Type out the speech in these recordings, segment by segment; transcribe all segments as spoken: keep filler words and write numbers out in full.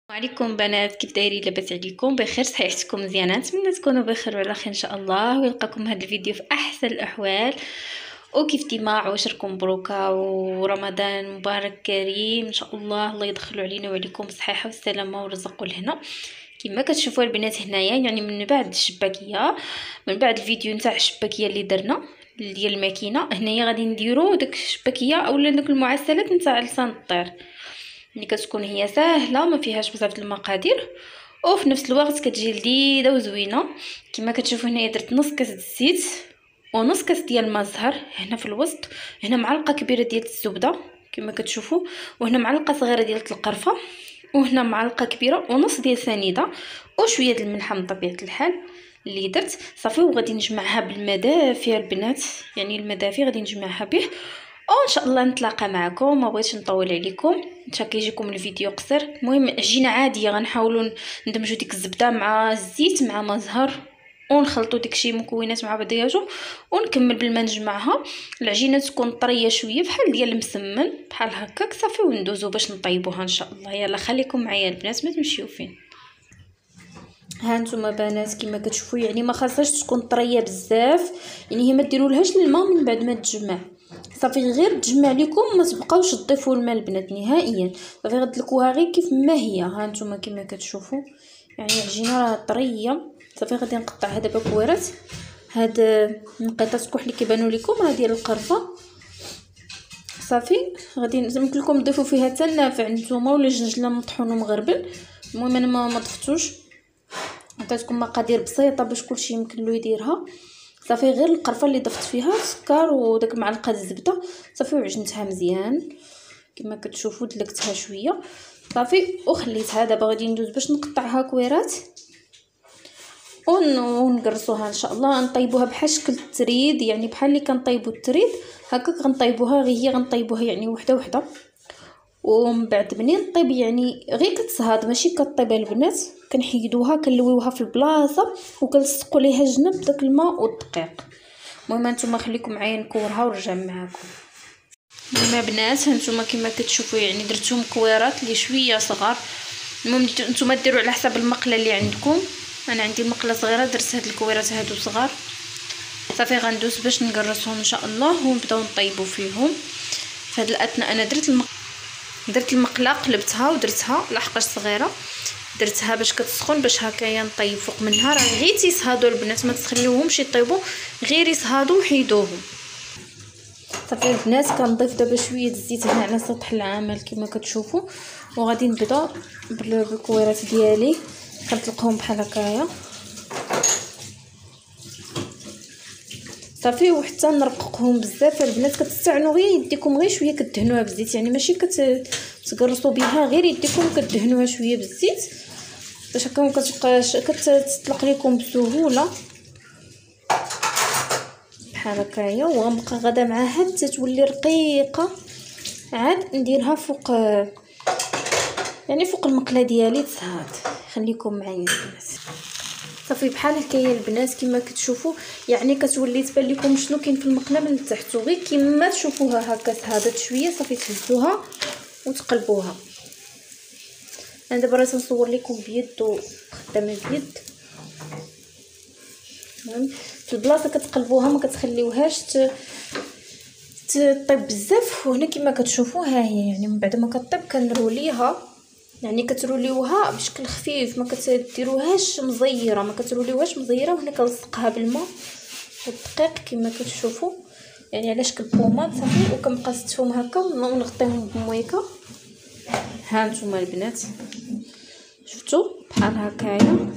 وعليكم بنات، كيف دايرين؟ لاباس عليكم؟ بخير؟ صحيحتكم مزيانه؟ نتمنى تكونوا بخير وعلى خير ان شاء الله، ويلقاكم هذا الفيديو في احسن الاحوال. وكيف ديما عواشركم مبروكه ورمضان مبارك كريم ان شاء الله. الله يدخلوا علينا وعليكم بالصحه والسلامه والرزق والهنا. كما كتشوفوا البنات هنايا، يعني من بعد الشباكيه، من بعد الفيديو نتاع الشباكيه اللي درنا ديال الماكينه، هنايا غادي نديرو داك الشباكيه اولا داك المعسلات نتاع لسان الطير اللي كتكون هي ساهله ما فيهاش بزاف المقادير، وفي نفس الوقت كتجي لذيذه وزوينه. كما كتشوفوا هنايا درت نص كاس الزيت ونص كاس ديال الماء الزهر هنا في الوسط، هنا معلقه كبيره ديال الزبده كما كتشوفوا، وهنا معلقه صغيره ديال القرفه، وهنا معلقه كبيره ونص ديال سنيده، وشويه د الملح من طبيعه الحال اللي درت صافي. وغادي نجمعها بالماء دافي البنات، يعني الماء دافي غادي نجمعها به، وان شاء الله نتلاقى معكم. ما بغيتش نطول عليكم حتى كيجيكم الفيديو قصير. المهم عجينه عاديه، غنحاولوا ندمجوا ديك الزبده مع الزيت مع ما زهر ونخلطوا داكشي مكونات مع بعضياتهم، ونكمل بالما نجمعها. العجينه تكون طريه شويه بحال ديال المسمن بحال هكاك صافي، وندوزو باش نطيبوها ان شاء الله. يلا خليكم معايا البنات ما تمشيو فين. ها نتوما بنات كما كتشوفوا، يعني ما خاصهاش تكون طريه بزاف، يعني هي ما ديرولهاش الماء من بعد ما تجمع صافي، غير تجمع لكم ما تبقاوش تضيفوا الماء البنات نهائيا، صافي غتلكوها غير كيف ما هي. ها نتوما كما كتشوفوا يعني العجينه راه طريه صافي. غادي نقطعها دابا كويرات. هاد النقيطات كحل اللي كيبانوا لكم راه ديال القرفه صافي. غادي يمكن لكم تضيفوا فيها حتى النافع نتوما ولا جنجله مطحون ومغربل. المهم انا ما ضفتوش، عطيتكم مقادير بسيطه باش كلشي يمكن له يديرها صافي. غير القرفه اللي ضفت فيها السكر وداك معلقه الزبده صافي، وعجنتها مزيان كما كتشوفوا. دلكتها شويه صافي وخليتها. دابا غادي ندوز باش نقطعها كويرات ونقرصوها ان شاء الله. نطيبوها بحال شكل التريد، يعني بحال اللي كنطيبوا التريد هكاك غنطيبوها، غير هي غنطيبوها يعني وحده وحده. ومن بعد منين طيب يعني غير كتصهاد ماشي كطيب البنات، كنحيدوها كنلويوها في البلاصه وكنلصقوا ليها جنب داك الماء والدقيق. المهم نتوما خليكم معايا نكورها ونرجع معكم. المهم بنات هانتوما كما كتشوفوا يعني درتهم كويرات اللي شويه صغار. المهم نتوما ديروا على حسب المقله اللي عندكم. انا عندي المقله صغيره درت هاد الكويرات هادو صغار صافي. غندوز باش نقرصهم ان شاء الله ونبداو نطيبوا فيهم. في هاد الاثناء انا درت المق... درت المقله قلبتها ودرتها لحقاش صغيره، درتها باش كتسخن باش هكايا نطيب فوق منها. راه غير تيصهادوا البنات ما تخليوهمش يطيبوا، غير يصهادوا وحيدوهم صافي. البنات كنضيف دابا شويه الزيت هنا على سطح العمل كما كتشوفوا، وغادي نبدا بالكويرات ديالي كنطلقهم بحال هكايا صافي. وحتى نرققهم بزاف البنات كتستعنوا غير يديكم غير شويه كدهنوها بالزيت، يعني ماشي كتقرصوا بها، غير يديكم كدهنوها شويه بالزيت باش هكا ما كتبقاش كتطلق لكم بسهوله بحال هكايا. وغنبقى غدا معاها حتى تولي رقيقه، عاد نديرها فوق يعني فوق المقله ديالي تصهاد. خليكم معايا البنات صافي. بحال هكايا البنات كما كتشوفوا يعني كتولي تبان لكم شنو كاين في المقله من التحت، وغير كما تشوفوها هكا صهادت شويه صافي تهزوها وتقلبوها. انا دابا راه نصور لكم بيد وخدامه بيد. في البلاصه كتقلبوها ما كتخليوهاش تطيب بزاف. وهنا كما كتشوفوا ها هي يعني من بعد ما كطيب كنروليها، يعني كتروليوها بشكل خفيف، ما كتديروهاش مزيره ما كتروليوهاش مزيره. وهنا كنلصقها بالماء والدقيق كما كتشوفوا يعني على شكل بوماد صافي، وكنقصتهم هكا ونغطيهم بمويكه. ها نتوما البنات شفتوا بحال هكايا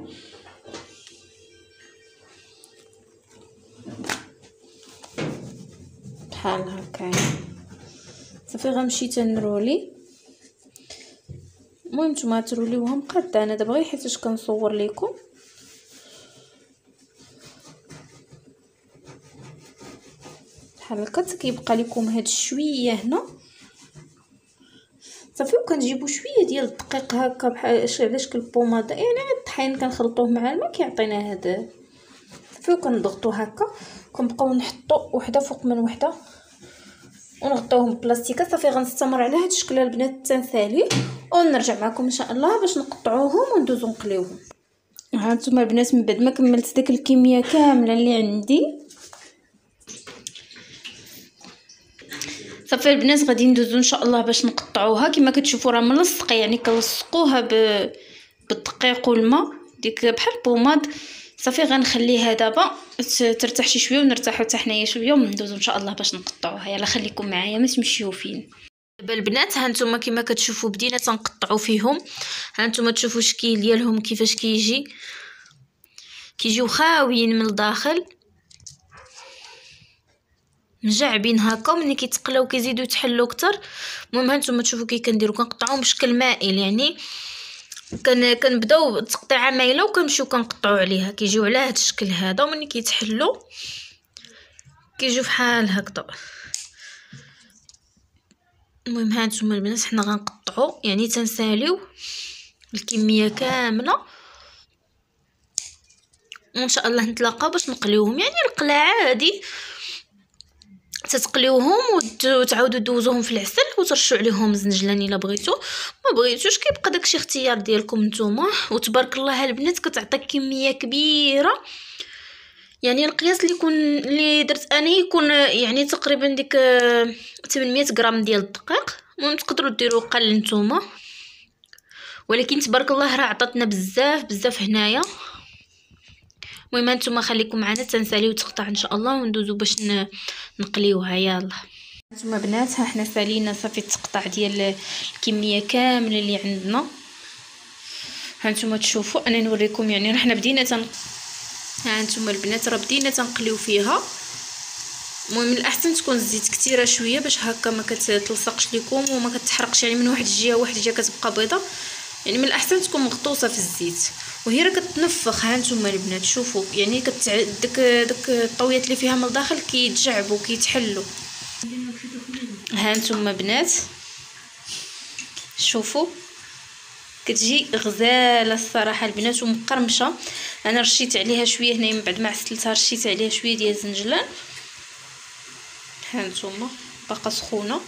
بحال هكايا صافي. غنمشي تنرولي. المهم نتوما تروليوهم قاده. انا دابا غير حيتاش كنصور لكم بحال هكا كيبقى لكم هاد الشويه هنا صافي. وكنجيبوا شويه ديال الدقيق هكا بحال على شكل بوماده، يعني الطحين كنخلطوه مع الماء كيعطينا هذا صافي. وكنضغطوا هكا كنبقاو نحطوا وحده فوق من وحده ونغطيوهم بلاستيكه صافي. غنستمر على هاد الشكل البنات تنسالي ونرجع معكم ان شاء الله باش نقطعوهم وندوزو نقليوهم. ها نتوما البنات من بعد ما كملت ديك الكميه كامله اللي عندي صافي البنات غادي ندوزو ان شاء الله باش نقطعوها. كما كتشوفوا راه ملصقه يعني كنلصقوها ب... بالدقيق والماء ديك بحال بوماد. صافي غنخليها دابا ترتاح شي شويه ونرتاحوا حتى حنايا شويه وندوزو ان شاء الله باش نقطعوها. يلا خليكم معايا ما تمشيو فين. دابا البنات ها نتوما كما كتشوفوا بدينا تنقطعوا فيهم. ها نتوما تشوفوا الشكل ديالهم كيفاش كيجي كيجيو خاويين من الداخل مجعبين هكا. وملي كيتقلاو كيزيدوا يتحلوا اكثر. المهم ها نتوما تشوفوا كي كنديروا كنقطعوهم بشكل مائل يعني كن كنبداو تقطيعه مايله وكنمشيو كنقطعوا عليها كيجيو على هذا الشكل هذا. وملي كيتحلوا كيجيو بحال هكذا. المهم ها نتوما البنات حنا غنقطعوا يعني تنساليو الكميه كامله وان شاء الله نتلاقاو باش نقليوهم. يعني القلاعه عادي تتقليوهم وتعاودوا دوزوهم في العسل وترشوا عليهم زنجلان الا بغيتو. ما بغيتوش كيبقى داكشي اختيار ديالكم نتوما. وتبارك الله البنات كتعطيك كميه كبيره يعني القياس اللي يكون اللي درت انا يكون يعني تقريبا ديك ثمانمية غرام ديال الدقيق. المهم تقدروا ديروا قل نتوما ولكن تبارك الله راه عطاتنا بزاف بزاف هنايا. المهم نتوما خليكم معنا تنساليو تقطع ان شاء الله وندوزو باش نقليوها. يلا نتوما بنات ها حنا سالينا صافي التقطع ديال الكميه كامله اللي عندنا. ها نتوما تشوفوا انا نوريكم يعني راه حنا بدينا تن ها نتوما البنات راه بدينا تنقليو فيها. المهم من الاحسن تكون الزيت كثيره شويه باش هكا ما كتلصقش لكم وما كتحرقش يعني من واحد الجهه واحد الجهه كتبقى بيضه. يعني من الاحسن تكون مغطوسه في الزيت وهي راه كتنفخ. ها نتوما البنات شوفوا يعني كتع داك داك الطويات اللي فيها من الداخل كيتجعبوا كيتحلوا. ها نتوما بنات شوفوا كتجي غزاله الصراحه البنات ومقرمشه. انا رشيت عليها شويه هنا من بعد ما عسلتها رشيت عليها شويه ديال الزنجلان. ها نتوما باقا سخونه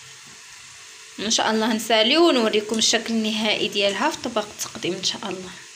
ان شاء الله نساليو ونوريكم الشكل النهائي ديالها في طبق التقديم ان شاء الله.